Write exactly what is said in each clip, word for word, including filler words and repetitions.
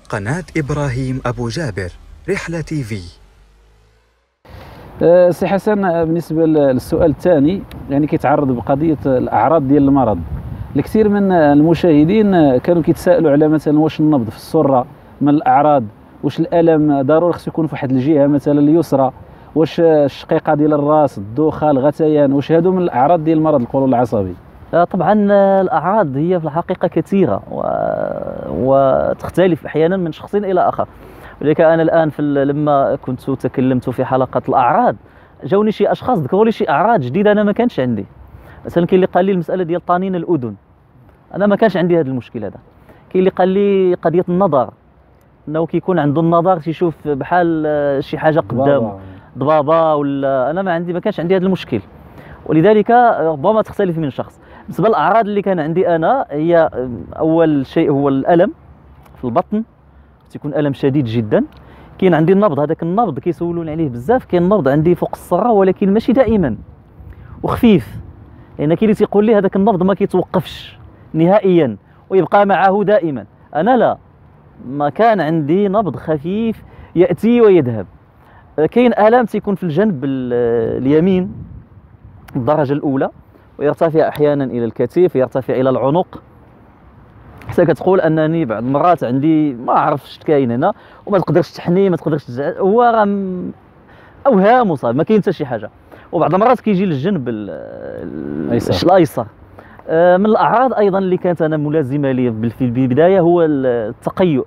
قناة إبراهيم أبو جابر، رحلة تي في. أه سي حسن، بالنسبة للسؤال الثاني يعني كيتعرض بقضية الأعراض ديال المرض. الكثير من المشاهدين كانوا كيتسائلوا على مثلا واش النبض في السرة من الأعراض، واش الألم ضروري خصو يكون في واحد الجهة مثلا اليسرى، واش الشقيقة ديال الراس، الدوخة، الغثيان، واش هادو من الأعراض ديال المرض القولون العصبي؟ طبعا الأعراض هي في الحقيقة كثيرة و... وتختلف أحيانا من شخص إلى آخر. ولذلك أنا الآن في لما كنت تكلمت في حلقة الأعراض جاوني شي أشخاص ذكروا لي شي أعراض جديدة أنا ما كانش عندي. مثلا كاين اللي قال لي المسألة ديال طنين الأذن، أنا ما كانش عندي هذا المشكل هذا. كاين اللي قال لي قضية النظر، أنه كيكون عنده النظر تيشوف بحال شي حاجة قدامه، ضبابة، ولا أنا ما عندي ما كانش عندي هذا المشكل. ولذلك ربما تختلف من شخص. بالنسبه للاعراض اللي كان عندي انا، هي اول شيء هو الالم في البطن، تيكون الم شديد جدا. كاين عندي النبض، هذاك النبض كيسولوني عليه بزاف. كاين النبض عندي فوق السره ولكن ماشي دائما وخفيف، لان كاين اللي تيقول لي هذاك النبض ما كيتوقفش نهائيا ويبقى معه دائما. انا لا، ما كان عندي نبض خفيف ياتي ويذهب. كاين الم تيكون في الجنب اليمين الدرجه الاولى، ويرتفع احيانا الى الكتف، يرتفع الى العنق، حتى كتقول انني بعض المرات عندي ما عرفتش كاين هنا، وما تقدرش تحني، ما تقدرش تزعل، هو راه اوهام وصافي ما كاين حتى شي حاجه. وبعض المرات كيجي للجنب الايسر. من الاعراض ايضا اللي كانت انا ملازمه لي في البدايه هو التقيؤ،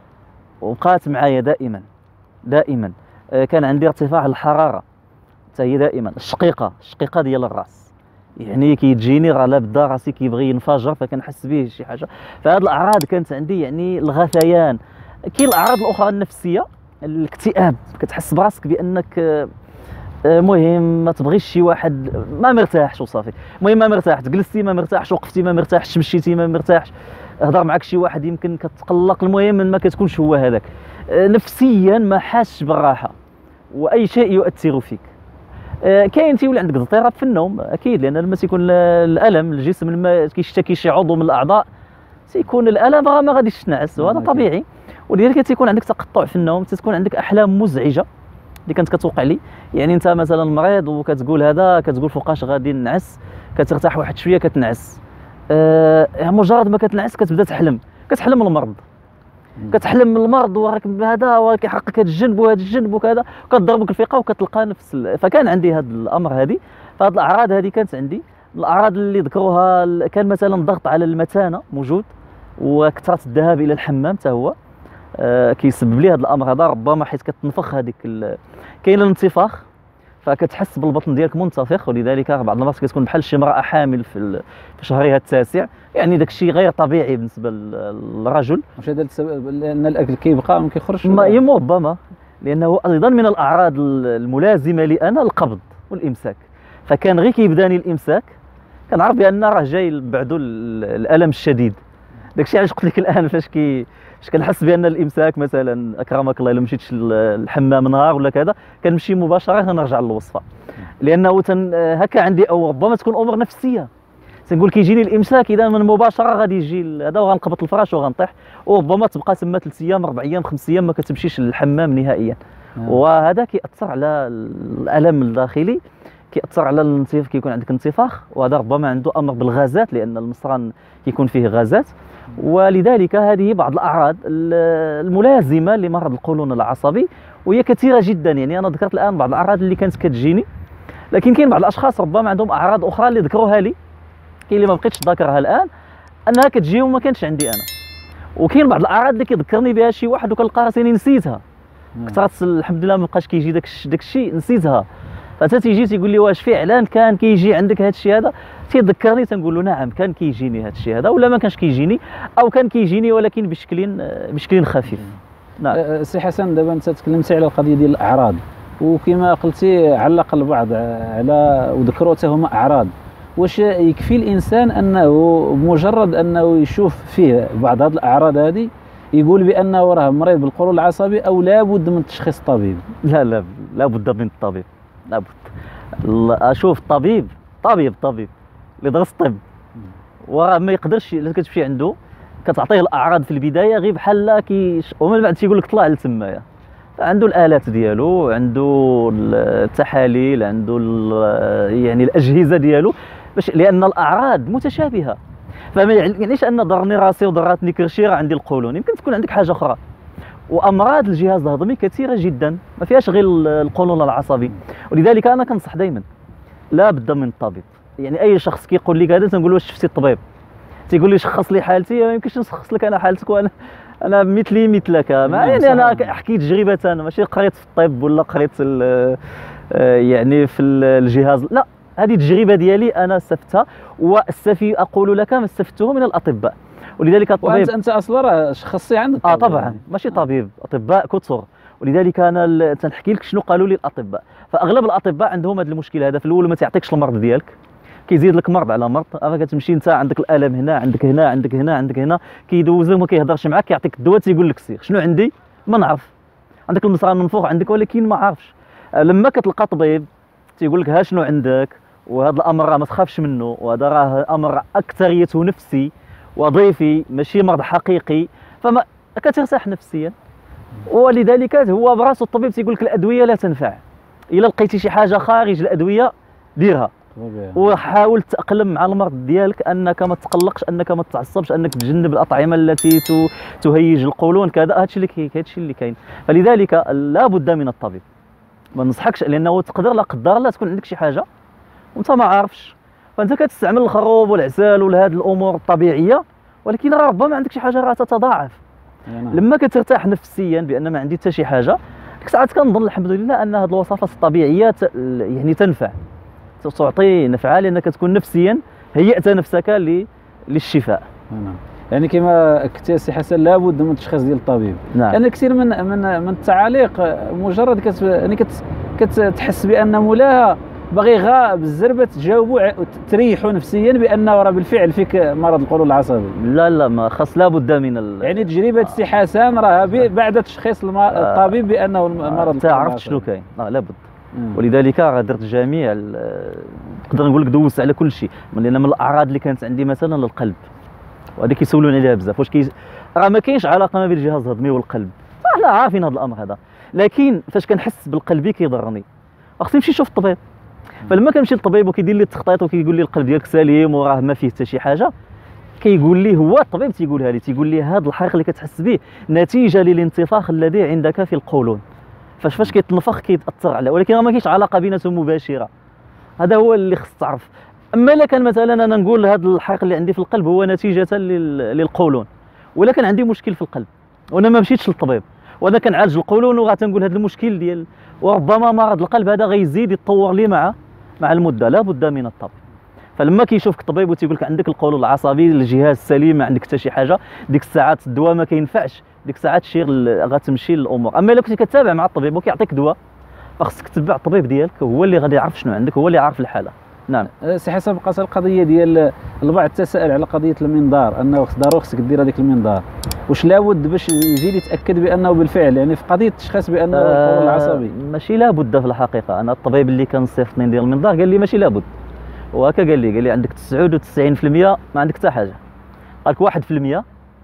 وبقات معايا دائما دائما. كان عندي ارتفاع الحراره حتى هي دائما. الشقيقه الشقيقه ديال الراس، يعني كيجيني راه لابد راسي كيبغي ينفجر، فكنحس به شي حاجه. فهاد الاعراض كانت عندي، يعني الغثيان. كاين الاعراض الاخرى النفسيه، الاكتئاب، كتحس براسك بانك المهم ما تبغيش شي واحد، ما مرتاحش وصافي. المهم ما مرتاح، جلستي ما مرتاحش، وقفتي ما مرتاحش، مشيتي ما مرتاحش، هضر معك شي واحد يمكن كتقلق. المهم ما كتكونش هو هذاك. نفسيا ما حاسش بالراحه، واي شيء يؤثر فيك. كاين تيولي عندك اضطراب في النوم اكيد، لان لما تيكون الالم الجسم لما كيشتكي شي عضو من الاعضاء تيكون الالم راه ما غاديش تنعس، وهذا طبيعي. ولذلك تيكون عندك تقطع في النوم، تتكون عندك احلام مزعجه اللي كانت كتوقع لي. يعني انت مثلا مريض وكتقول هذا، كتقول فوقاش غادي نعس، كترتاح واحد شويه كتنعس. أه مجرد ما كتنعس كتبدا تحلم، كتحلم المرض، كتحلم من المرض وراك هذا وكيحرقك هذا الجنب وهذا الجنب وكذا، وكتضربك الفيقه وكتلقى نفس ال... فكان عندي هذا الامر هذه. فهاد الاعراض هذه كانت عندي. الاعراض اللي ذكروها كان مثلا الضغط على المثانه موجود، وكثره الذهاب الى الحمام حتى هو آه كيسبب لي هذا الامر هذا، ربما حيت كتنفخ هذيك ال... كاين الانتفاخ، فكتحس بالبطن ديالك منتفخ. ولذلك بعض المرات كتكون بحال شي امراه حامل في ال... في شهرها التاسع، يعني داك الشيء غير طبيعي بالنسبه للرجل. واش هذا السبب لان الاكل كيبقى ما كيخرجش؟ ربما لانه ايضا من الاعراض الملازمه لي انا القبض والامساك. فكان غير كيبداني الامساك كنعرف بان راه جاي بعدو الالم الشديد. داك الشيء علاش قلت لك الان، فاش كي فاش كنحس بان الامساك مثلا اكرمك الله الا مشيتش للحمام نهار ولا كذا، كنمشي مباشره نرجع للوصفه، لانه هكا عندي. او ربما تكون امور نفسيه، تنقول كيجيني الامساك اذا من مباشره غادي يجي هذا وغنقبط الفراش وغنطيح، وربما تبقى تما ثلاث ايام اربع ايام خمس ايام ما كتمشيش للحمام نهائيا. آه. وهذا كيأثر على الالم الداخلي، كيأثر على الانتفاخ، كيكون عندك انتفاخ، وهذا ربما عنده امر بالغازات لان المصران كيكون فيه غازات. ولذلك هذه بعض الاعراض الملازمه لمرض القولون العصبي، وهي كثيره جدا. يعني انا ذكرت الان بعض الاعراض اللي كانت كتجيني، لكن كاين بعض الاشخاص ربما عندهم اعراض اخرى اللي ذكروها لي، كاين اللي ما بقيتش ذاكرها الان انها كتجي وما كانش عندي انا. وكاين بعض الاعراض اللي كيذكرني بها شي واحد وكنلقى راسي نسيتها، كثرت الحمد لله ما بقاش كيجي داك داك الشيء، نسيتها. فتا تيجي تيقول لي واش فعلا كان كيجي عندك هذا الشيء هذا؟ تيذكرني، تنقول له نعم كان كيجيني هذا الشيء هذا، ولا ما كانش كيجيني، او كان كيجيني ولكن بشكل بشكل خفيف. نعم. سي حسن، دابا انت تكلمتي على القضيه ديال الاعراض، وكما قلتي علق البعض على وذكروا حتى هما اعراض. واش يكفي الانسان انه بمجرد انه يشوف فيه بعض هذه الاعراض هذه يقول بانه راه مريض بالقولون العصبي، او لابد من تشخيص الطبيب؟ لا لا لابد من الطبيب، لابد. اشوف الطبيب طبيب طبيب اللي درس الطب، وراه ما يقدرش الا كتمشي عنده كتعطيه الاعراض في البدايه غير بحال كي ومن بعد تيقول لك طلع لتمايا. عنده الالات ديالو، عنده التحاليل، عنده يعني الاجهزه ديالو باش، لان الاعراض متشابهه. فما يعنيش ان ضرني راسي وضراتني كرشي راه عندي القولون، يمكن تكون عندك حاجه اخرى. وامراض الجهاز الهضمي كثيره جدا، ما فيهاش غير القولون العصبي. ولذلك انا كنصح دائما لا بد من الطبيب. يعني اي شخص كيقول لي هذا تنقول له واش شفتي الطبيب؟ تيقول لي شخص لي حالتي، ما يمكنش نشخص لك انا حالتك وانا انا مثلي مثلك. ما يعني انا حكيت تجربه، انا ماشي قريت في الطب ولا قريت يعني في الجهاز، لا، هذه تجربه ديالي انا استفدتها، واستفي اقول لك ما استفدته من الاطباء. ولذلك الطبيب وانت انت اصلا راه شخصي عندك اه طبعا ماشي طبيب، اطباء كثر. ولذلك انا تنحكي لك شنو قالوا لي الاطباء. فاغلب الاطباء عندهم هذا المشكل هذا، في الاول ما تعطيكش المرض ديالك، كيزيد لك مرض على مرض. راه كتمشي انت عندك الالم هنا، عندك هنا، عندك هنا، عندك هنا، كيدوزك ما كيهضرش معاك، كيعطيك الدواء تيقول لك سير شنو عندي ما نعرف. عندك المصران من فوق عندك ولكن ما عارفش. لما كتلقى طبيب تيقول لك ها شنو عندك، وهذا الامر راه ما تخافش منه، وهذا راه امر اكثريته نفسي وظيفي ماشي مرض حقيقي، فما كترتاح نفسيا. ولذلك هو براسو الطبيب تيقول لك الادويه لا تنفع، الا لقيتي شي حاجه خارج الادويه ديرها، وحاول تأقلم مع المرض ديالك، انك ما تقلقش، انك ما تعصبش، انك تجنب الاطعمه التي تهيج القولون كذا. هادشي اللي كاين، هادشي اللي كاين. فلذلك لا بد من الطبيب، ما ننصحكش، لانه تقدر لا قدر الله تكون عندك شي حاجه وانت ما عارفش، فانت كتستعمل الخروب والعسال وهذه الامور الطبيعيه، ولكن راه ربما عندك شي حاجه راه تتضاعف. يعني لما كترتاح نفسيا بان ما عندي حتى شي حاجه، ديك الساعات كنظن الحمد لله ان هذه الوصفات الطبيعيه يعني تنفع، تعطي نفعها، لانك كتكون نفسيا هيأت نفسك للشفاء. نعم. يعني كما قلت سي حسن لابد من التشخيص ديال الطبيب. نعم. لان كثير من من من التعاليق مجرد كت يعني كتحس بان مولاها باغي غا بالزربه تجاوبوا تريحوا نفسيا بانه راه بالفعل فيك مرض القولون العصبي. لا لا، ما خاص لابد من ال... يعني تجربه آه. سي حسن راه بعد تشخيص الم... آه. الطبيب بانه المرض. انت عرفت شنو كاين، اه لابد. مم. ولذلك راه درت جميع نقدر نقول لك دوزت على كل شيء، لان من الاعراض اللي كانت عندي مثلا القلب، وهذا كيسولوني عليها بزاف، واش كي راه ما كاينش علاقه ما بين الجهاز الهضمي والقلب، احنا عارفين هذا الامر هذا، لكن فاش كنحس بالقلبي كيضرني خصني نمشي نشوف الطبيب. فلما كنمشي للطبيب وكيدير لي التخطيط وكيقول لي القلب ديالك سليم وراه ما فيه حتى شي حاجه، كيقول لي هو الطبيب تيقولها لي، تيقول لي هذا الحرق اللي كتحس به نتيجه للانتفاخ الذي عندك في القولون. فاش فاش كيتنفخ كيتاثر عليه، ولكن ما كاينش علاقه بيناتهم مباشره. هذا هو اللي خص تعرف. اما الا كان مثلا انا نقول هذا الحرق اللي عندي في القلب هو نتيجه للقولون، ولا كان عندي مشكل في القلب وانا ما مشيتش للطبيب وانا كنعالج القولون وغتنقول هذا المشكل ديال، وربما مرض القلب هذا غيزيد يتطور لي مع مع المده. لا بد من الطبيب. فلما كيشوفك الطبيب وتيقول لك عندك القولون العصبي، الجهاز سليم، ما عندك حتى شي حاجه، ديك الساعات الدواء ما كينفعش، ديك الساعات شي غتمشي للامور. اما الا كنتي كتابع مع الطبيب وكيعطيك دواء، فخصك تتبع الطبيب ديالك، هو اللي غادي يعرف شنو عندك، هو اللي عارف الحاله. نعم. سي حسن، بقات القضيه ديال البعض تساءل على قضيه المنظار، انه ضروري خصك دير هذيك المنظار، واش لابد باش يزيد يتاكد بانه بالفعل يعني في قضيه التشخيص بانه القولون العصبي؟ ماشي لابد في الحقيقه. انا الطبيب اللي كان صيفطني ندير المنظار قال لي ماشي لابد، وهكا قال لي قال لي عندك تسعة وتسعين بالمئة ما عندك حتى حاجه، قال لك واحد بالمئة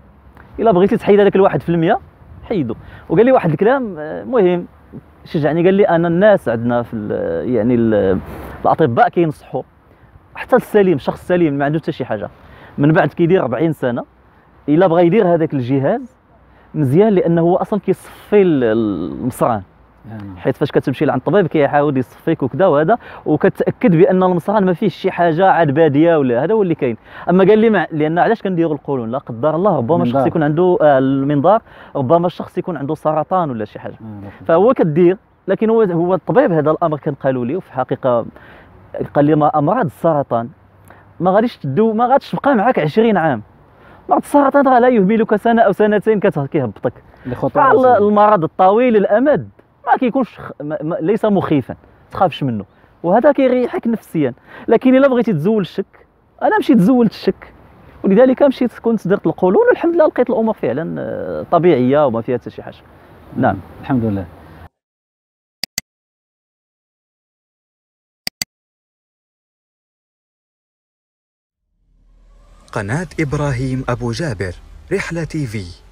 الا بغيتي تحيد هذاك الواحد بالمئة حيدو. وقال لي واحد الكلام مهم شجعني، قال لي انا الناس عندنا في يعني الاطباء كينصحوا حتى السليم، الشخص السليم ما عنده حتى شي حاجه من بعد كيدير أربعين سنه الا بغى يدير هذاك الجهاز مزيان، لانه هو اصلا كيصفي المصران، حيت فاش كتمشي لعند الطبيب كيحاول يصفيك وكذا وهذا، وكتاكد بان المصران ما فيهش شي حاجه عاد باديه ولا هذا هو اللي كاين. اما قال لي مع... لان علاش كنديروا القولون؟ لا قدر الله ربما الشخص يكون عنده آه المنظار، ربما الشخص يكون عنده سرطان ولا شي حاجه، فهو كدير. لكن هو هو الطبيب هذا الامر كان قالوا لي، وفي الحقيقه قال لي ما امراض السرطان ما غاديش تدو، ما غاديش تبقى معك عشرين عام. مرض السرطان راه لا يهملك سنه او سنتين كيهبطك. المرض الطويل الامد ما كيكونش ما ليس مخيفا، تخافش منه، وهذا كيريحك نفسيا. لكن الا بغيتي تزول الشك، انا مشيت تزولت الشك، ولذلك مشيت كنت درت القولون والحمد لله لقيت الامور فعلا طبيعيه وما فيها حتى شي حاجه. نعم الحمد لله. قناة إبراهيم أبو جابر رحلة تي في.